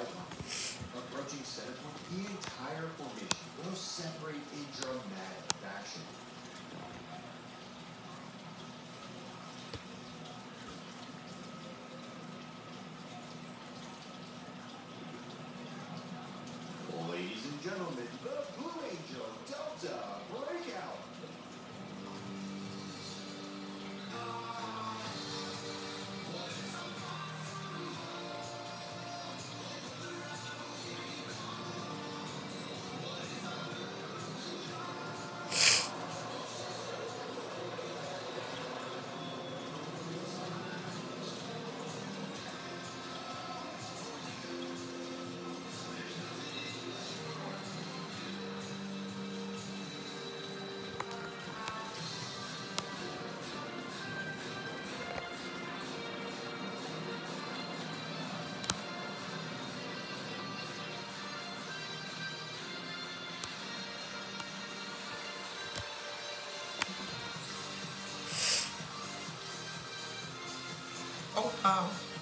line. Approaching center point, the entire formation will separate in dramatic fashion. Ladies and gentlemen, the Blue Angel Delta Breakout. Oh, wow.